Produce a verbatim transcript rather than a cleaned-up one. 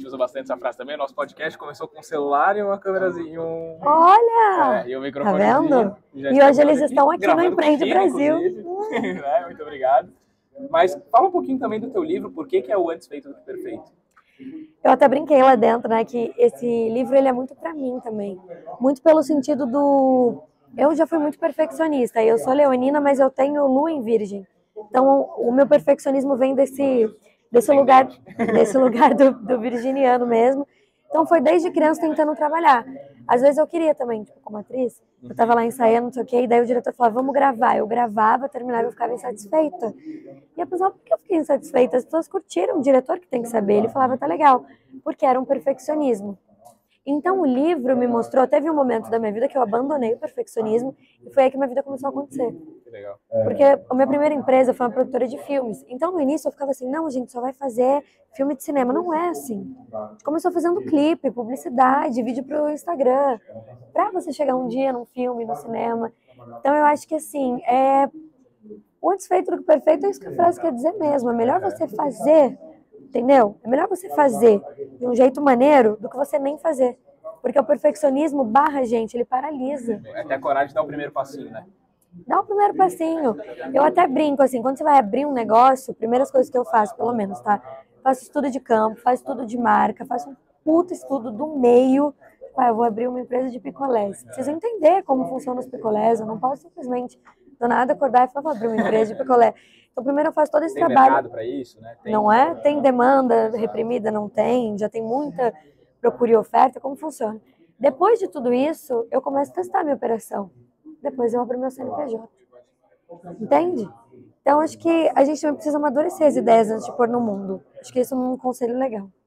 usa bastante essa frase também. Nosso podcast começou com um celular e uma câmerazinha e um... Olha! É, e um Tá microfonezinho. vendo? Já E hoje eles aqui, estão aqui no gravando Empreende com o Brasil. inclusive. Né? Muito obrigado. Mas fala um pouquinho também do teu livro, por que que é o Antes Feito do que Perfeito? Eu até brinquei lá dentro, né, que esse livro ele é muito pra mim também. Muito pelo sentido do... Eu já fui muito perfeccionista, eu sou leonina, mas eu tenho lua em virgem. Então, o meu perfeccionismo vem desse, desse lugar, desse lugar do, do virginiano mesmo. Então, foi desde criança tentando trabalhar. Às vezes eu queria também, tipo, como atriz, eu tava lá ensaiando, não sei o quê, e daí o diretor falava, vamos gravar. Eu gravava, terminava e eu ficava insatisfeita. E eu pensava, por que eu fiquei insatisfeita? As pessoas curtiram, o diretor que tem que saber. Ele falava, tá legal, porque era um perfeccionismo. Então o livro me mostrou, teve um momento da minha vida que eu abandonei o perfeccionismo e foi aí que minha vida começou a acontecer. Que legal. Porque a minha primeira empresa foi uma produtora de filmes. Então no início eu ficava assim, não, gente, só vai fazer filme de cinema. Não é assim. A gente começou fazendo clipe, publicidade, vídeo pro Instagram, pra você chegar um dia num filme, no cinema. Então eu acho que assim, é... o antes feito do que perfeito é isso que a frase quer dizer mesmo. É melhor você fazer, entendeu? É melhor você fazer de um jeito maneiro do que você nem fazer. Porque o perfeccionismo barra, gente, ele paralisa. É ter a coragem de dar o primeiro passinho, né? Dá o primeiro passinho. Eu até brinco, assim, quando você vai abrir um negócio, primeiras coisas que eu faço, pelo menos, tá? Faço estudo de campo, faço estudo de marca, faço um puta estudo do meio. Ah, eu vou abrir uma empresa de picolés. Preciso entender como funcionam os picolés. Eu não posso simplesmente do nada acordar e falar, vou abrir uma empresa de picolé. Então, primeiro eu faço todo esse Tem trabalho. mercado para isso, né? Tem... Não é? Tem demanda reprimida? Não tem. Já tem muita procura e oferta. Como funciona? Depois de tudo isso, eu começo a testar a minha operação. Depois eu abro meu C N P J. Entende? Então, acho que a gente também precisa amadurecer as ideias antes de pôr no mundo. Acho que isso é um conselho legal.